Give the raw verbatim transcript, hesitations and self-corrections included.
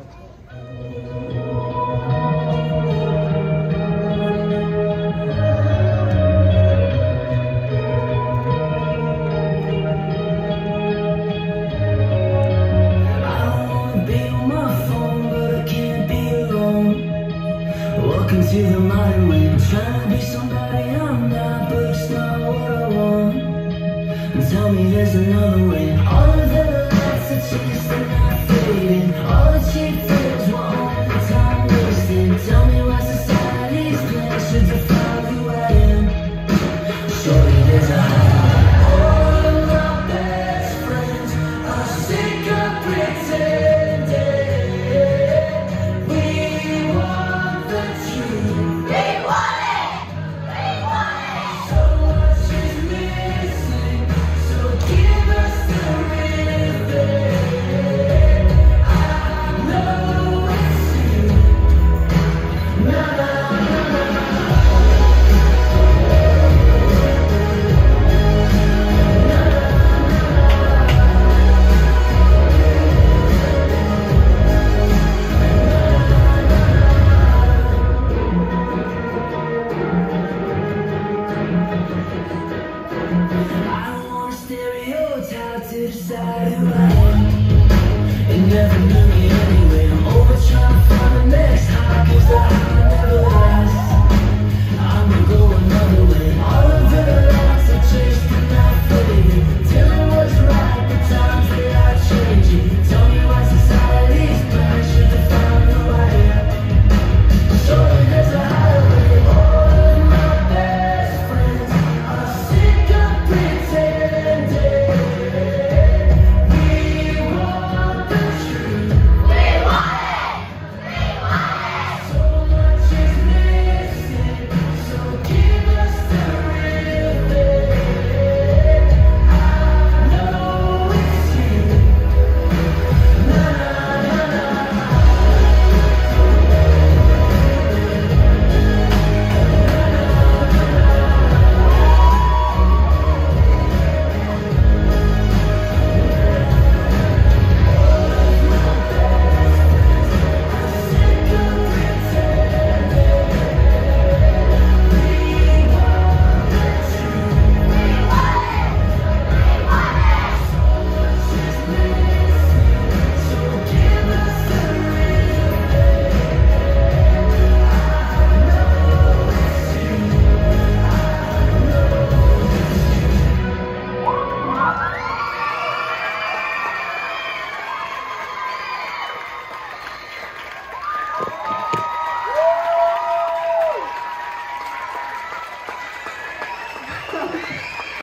To the modern way, I'm trying to be somebody I'm not, but it's not what I want. And tell me there's another way. All of the lights are chasing, not fading. All the cheap